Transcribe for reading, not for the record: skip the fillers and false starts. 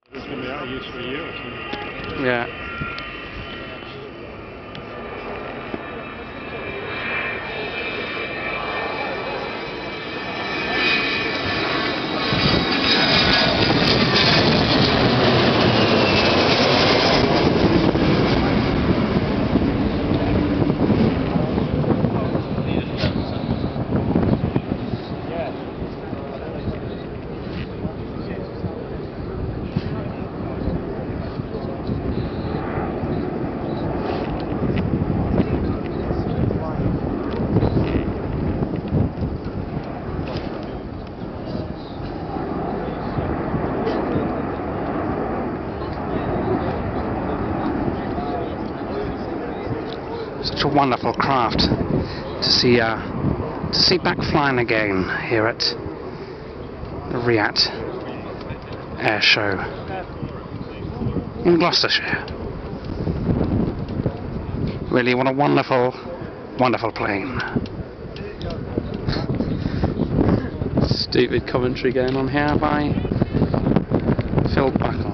It's going to be out of use for a year or two. Yeah. Such a wonderful craft to see back flying again here at the Riyadh Air Show in Gloucestershire. Really, what a wonderful, wonderful plane. Stupid commentary going on here by Phil Buckle.